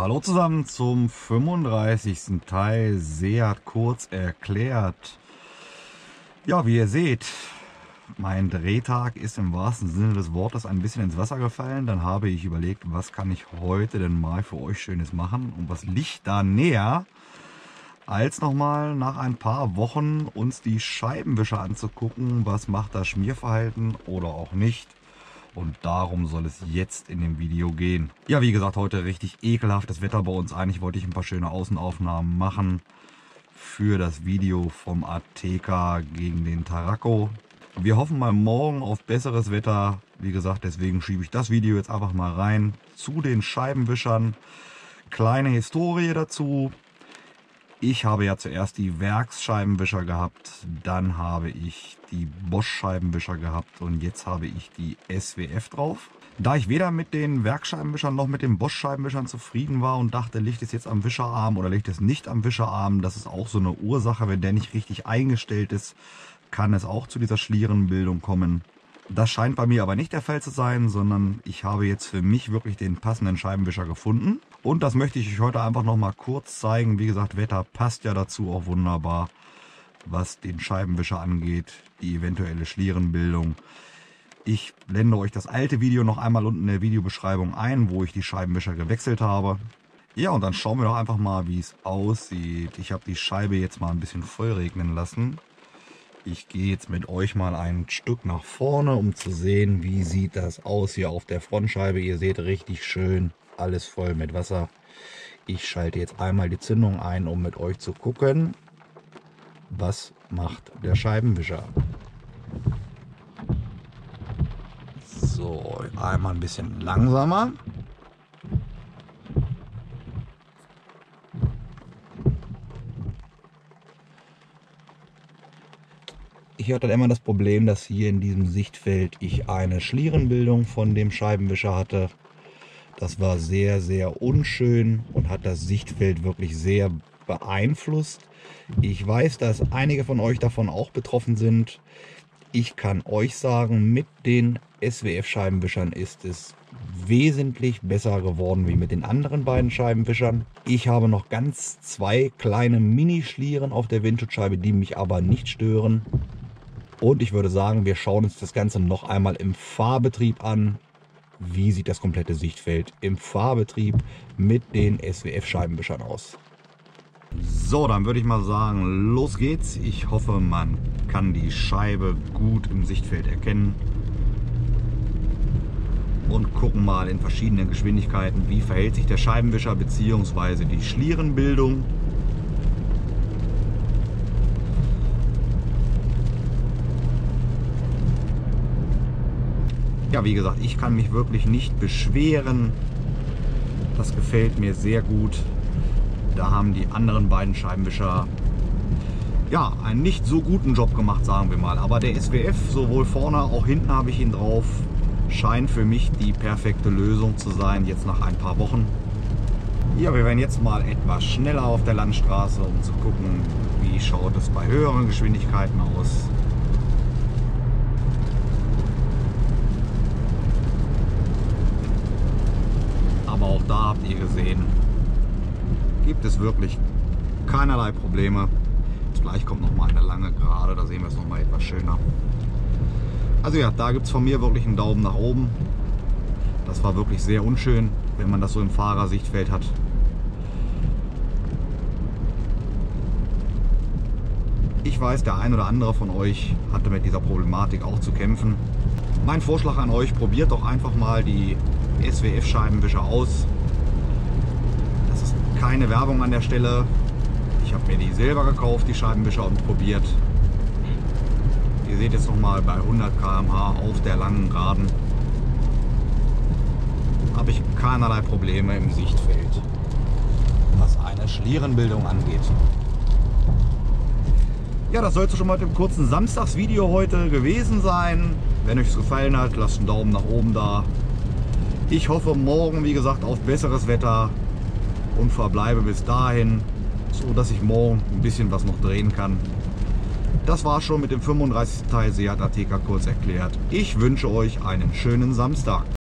Hallo zusammen zum 35. Teil Seat kurz erklärt. Ja, wie ihr seht, mein Drehtag ist im wahrsten Sinne des Wortes ein bisschen ins Wasser gefallen. Dann habe ich überlegt, was kann ich heute denn mal für euch Schönes machen und was liegt da näher, als nochmal nach ein paar Wochen uns die Scheibenwischer anzugucken. Was macht das Schmierverhalten oder auch nicht? Und darum soll es jetzt in dem Video gehen. Ja, wie gesagt, heute richtig ekelhaftes Wetter bei uns. Eigentlich wollte ich ein paar schöne Außenaufnahmen machen für das Video vom Ateca gegen den Tarraco. Wir hoffen mal morgen auf besseres Wetter. Wie gesagt, deswegen schiebe ich das Video jetzt einfach mal rein zu den Scheibenwischern. Kleine Historie dazu. Ich habe ja zuerst die Werksscheibenwischer gehabt, dann habe ich die Bosch Scheibenwischer gehabt und jetzt habe ich die SWF drauf. Da ich weder mit den Werksscheibenwischern noch mit den Bosch Scheibenwischern zufrieden war und dachte, liegt es jetzt am Wischerarm oder liegt es nicht am Wischerarm, das ist auch so eine Ursache, wenn der nicht richtig eingestellt ist, kann es auch zu dieser Schlierenbildung kommen. Das scheint bei mir aber nicht der Fall zu sein, sondern ich habe jetzt für mich wirklich den passenden Scheibenwischer gefunden. Und das möchte ich euch heute einfach noch mal kurz zeigen. Wie gesagt, Wetter passt ja dazu auch wunderbar, was den Scheibenwischer angeht, die eventuelle Schlierenbildung. Ich blende euch das alte Video noch einmal unten in der Videobeschreibung ein, wo ich die Scheibenwischer gewechselt habe. Ja, und dann schauen wir doch einfach mal, wie es aussieht. Ich habe die Scheibe jetzt mal ein bisschen voll regnen lassen. Ich gehe jetzt mit euch mal ein Stück nach vorne, um zu sehen, wie sieht das aus hier auf der Frontscheibe. Ihr seht richtig schön, alles voll mit Wasser. Ich schalte jetzt einmal die Zündung ein, um mit euch zu gucken, was macht der Scheibenwischer. So, einmal ein bisschen langsamer. Ich hatte immer das Problem, dass hier in diesem Sichtfeld ich eine Schlierenbildung von dem Scheibenwischer hatte. Das war sehr, sehr unschön und hat das Sichtfeld wirklich sehr beeinflusst. Ich weiß, dass einige von euch davon auch betroffen sind. Ich kann euch sagen, mit den SWF-Scheibenwischern ist es wesentlich besser geworden wie mit den anderen beiden Scheibenwischern. Ich habe noch ganz zwei kleine Mini-Schlieren auf der Windschutzscheibe, die mich aber nicht stören. Und ich würde sagen, wir schauen uns das Ganze noch einmal im Fahrbetrieb an. Wie sieht das komplette Sichtfeld im Fahrbetrieb mit den SWF-Scheibenwischern aus? So, dann würde ich mal sagen, los geht's. Ich hoffe, man kann die Scheibe gut im Sichtfeld erkennen. Und gucken mal in verschiedenen Geschwindigkeiten, wie verhält sich der Scheibenwischer bzw. die Schlierenbildung. Ja, wie gesagt, ich kann mich wirklich nicht beschweren. Das gefällt mir sehr gut. Da haben die anderen beiden Scheibenwischer ja einen nicht so guten Job gemacht, sagen wir mal. Aber der SWF, sowohl vorne, auch hinten habe ich ihn drauf, scheint für mich die perfekte Lösung zu sein, jetzt nach ein paar Wochen. Ja, wir werden jetzt mal etwas schneller auf der Landstraße, um zu gucken, wie schaut es bei höheren Geschwindigkeiten aus. Aber auch da habt ihr gesehen, gibt es wirklich keinerlei Probleme. Jetzt gleich kommt noch mal eine lange Gerade, da sehen wir es noch mal etwas schöner. Also ja, da gibt es von mir wirklich einen Daumen nach oben. Das war wirklich sehr unschön, wenn man das so im Fahrersichtfeld hat. Ich weiß, der ein oder andere von euch hatte mit dieser Problematik auch zu kämpfen. Mein Vorschlag an euch, probiert doch einfach mal die SWF-Scheibenwischer aus. Das ist keine Werbung an der Stelle. Ich habe mir die selber gekauft, die Scheibenwischer, und probiert. Ihr seht jetzt noch mal bei 100 km/h auf der langen Geraden habe ich keinerlei Probleme im Sichtfeld, was eine Schlierenbildung angeht. Ja, das soll es schon mal mit dem kurzen Samstagsvideo heute gewesen sein. Wenn euch es gefallen hat, lasst einen Daumen nach oben da. Ich hoffe morgen, wie gesagt, auf besseres Wetter und verbleibe bis dahin, so dass ich morgen ein bisschen was noch drehen kann. Das war schon mit dem 35. Teil Seat Ateca kurz erklärt. Ich wünsche euch einen schönen Samstag.